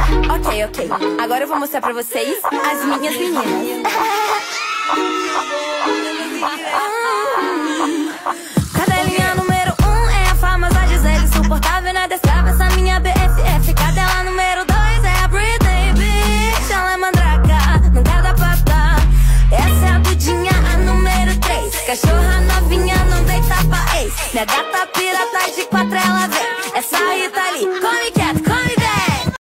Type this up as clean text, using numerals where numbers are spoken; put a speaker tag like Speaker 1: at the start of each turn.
Speaker 1: Ok. Agora eu vou mostrar pra vocês as minhas meninas. Cadelinha número 1 é a famosa Gisele, insuportável na descrava, essa minha BFF. Cadela número 2 é a Britney, bitch, ela é mandraca, nunca dá pra dar. Essa é a Dudinha, a número 3, cachorra novinha, não deita pra ex. Minha gata pirata de 4, ela vem, essa Rita ali, come que